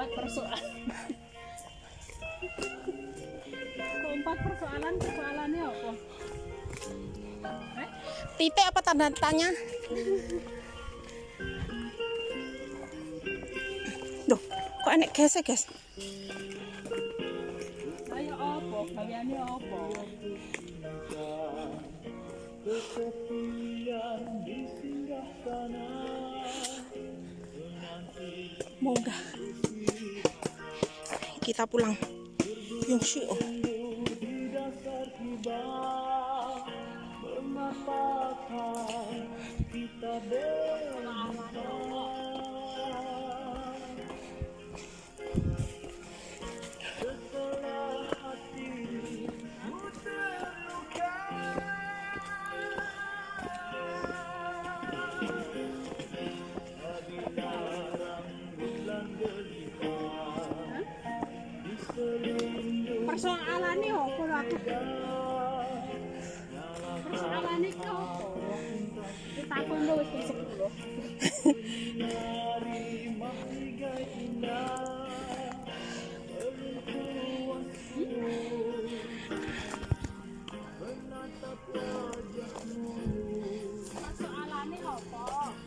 Keempat persoalannya apa? Titik apa tanda tanya? Duh, kok enek gesek, guys? Ayo apa? Gaweane apa? Moga kita pulang. Yung sio. Persoalane apa lho aku? Persoalane ki apa? Ditakon lho wis besok lho. Persoalane apa?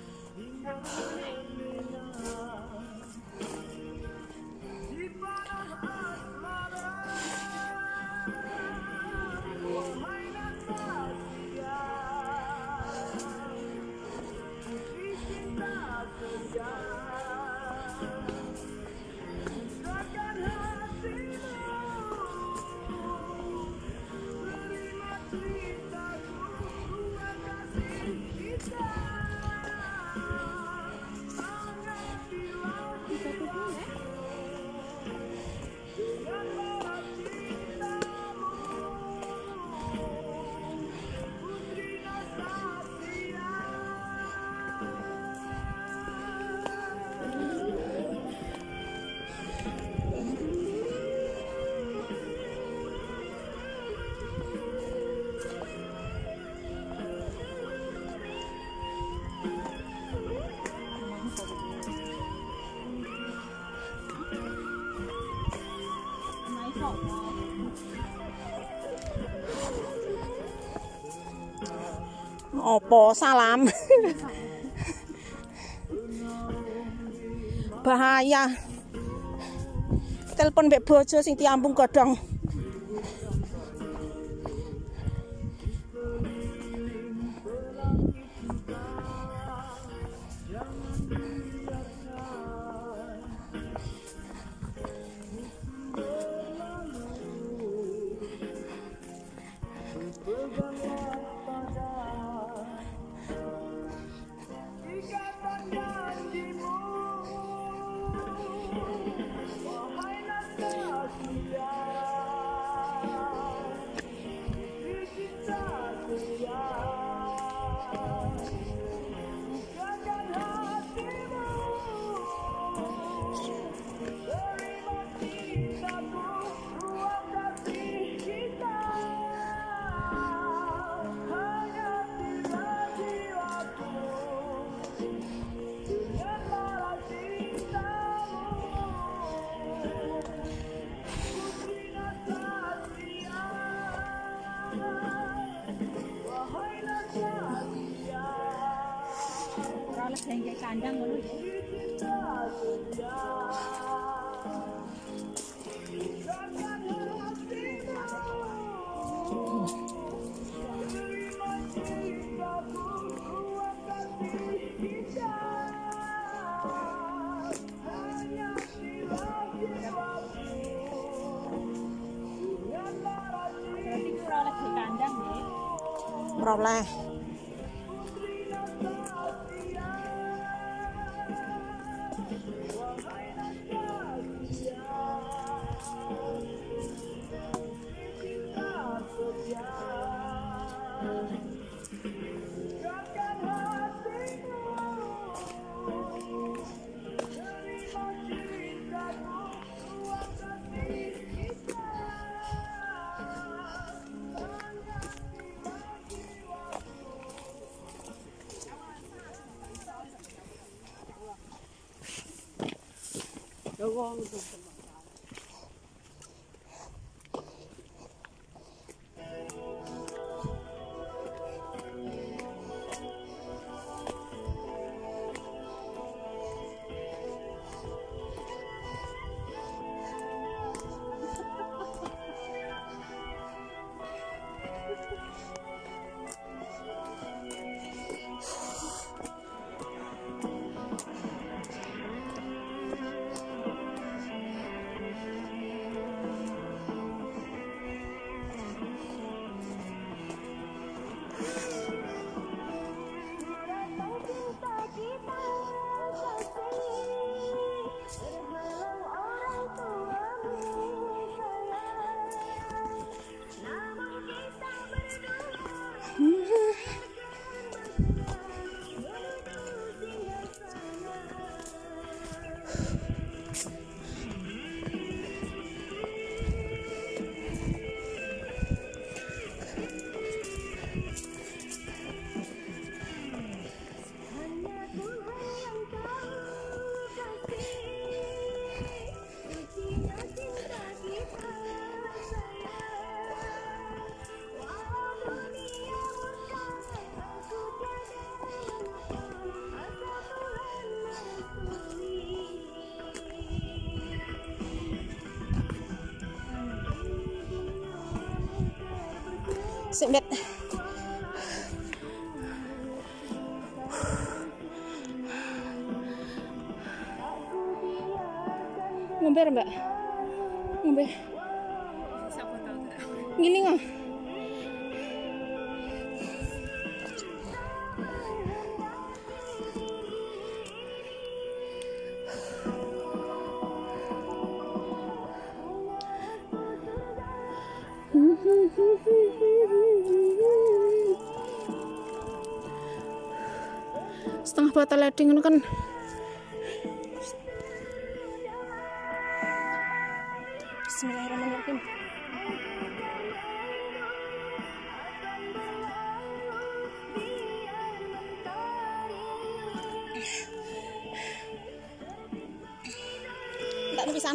Opo salam. Bahaya. Telepon mbek bojo sing diambung godhong. Kayak kandang ngono ya. Berarti ora oleh di kandang ya. Ora oleh. Sembet. Ngombe Mbak. Ngombe. Ngiling ah. Setengah botol leding itu kan. Bismillahirrahmanirrahim. Tak pisan.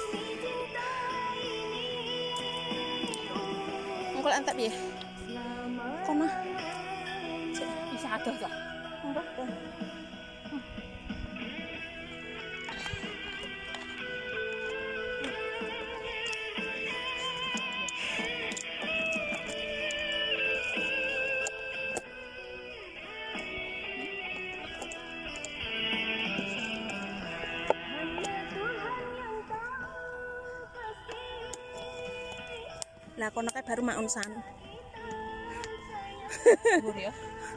Engkol antak piye? Kono. Bisa adoh kok. Enggak. Lah kono kae baru mak unsan. Bur ya.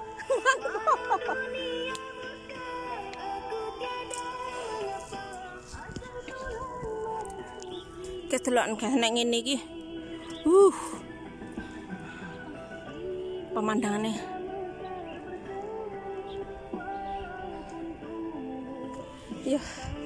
Kedelokan gak nek ngene iki. Pemandangannya. Iya.